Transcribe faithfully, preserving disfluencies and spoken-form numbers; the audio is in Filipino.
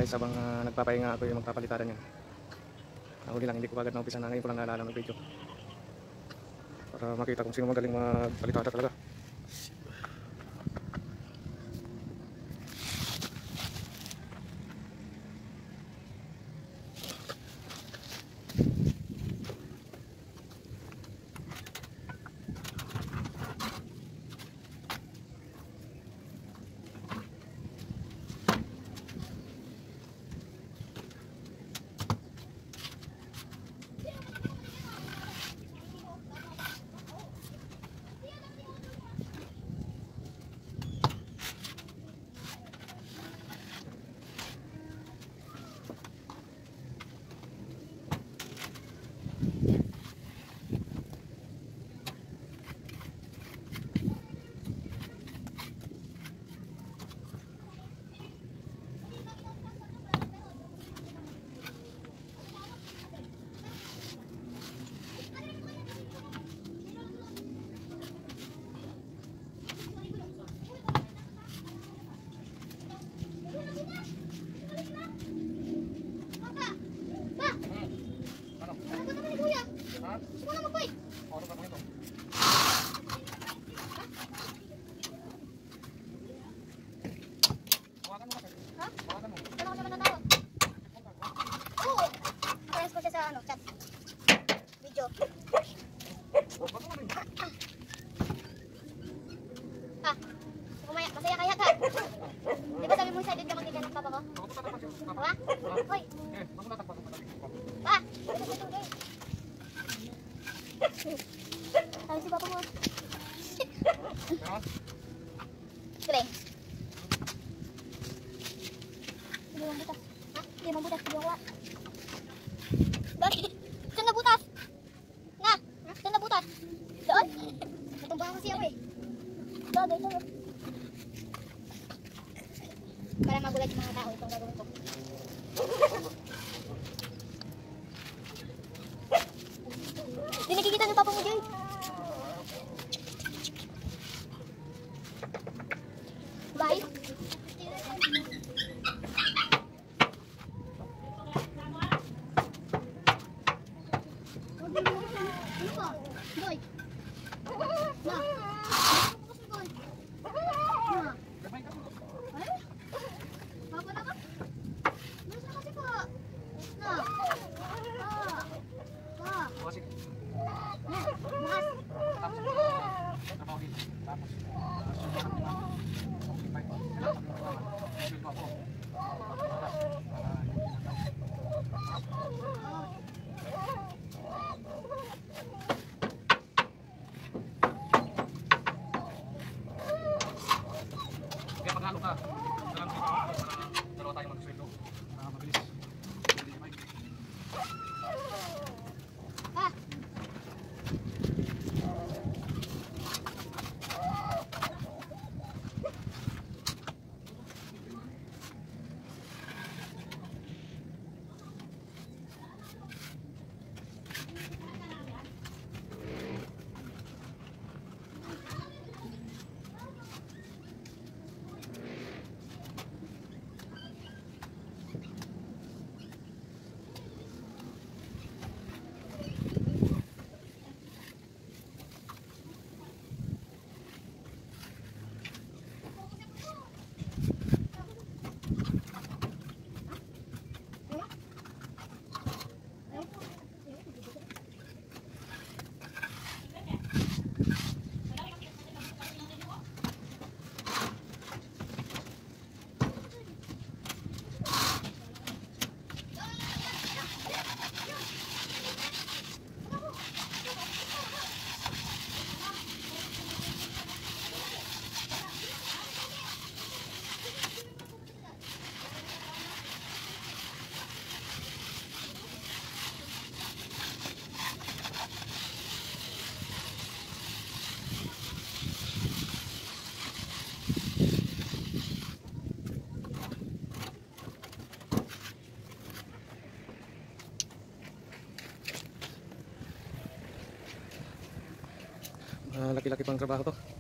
guys, habang uh, nagpapahinga ako yung magpapalitaran yan. Huli lang, hindi ko agad naumpisa na, ngayon ko lang naalala ng video para makita kung sino magaling magpalitada talaga. Ah, kumaya, masaya kaya ka? Di ba sabi mo excited ka makita ng papa ko? Ha? Hoy! Pa! Sabi si papa mo. Galing. Hindi mo butas. Ha? Hindi mo butas. Hindi mo butas. Bakit? Saan na butas? Na? Saan na butas? Doon? Natumbahan kasi ako eh. Doon, doon, doon. Para magulat yung mga tao itong gagawin ko. Hindi nakikita ng papa mo, Joy. Bye. Boy. Na. Papa na ka? Nasa kasi po. Na. Pa. Pa. Bukas. Kaya paghalo ka, dalang dito para dalawa tayo mag-sweldo. Uh, mabilis. Ah. Uh, laki-laki pang trabaho to.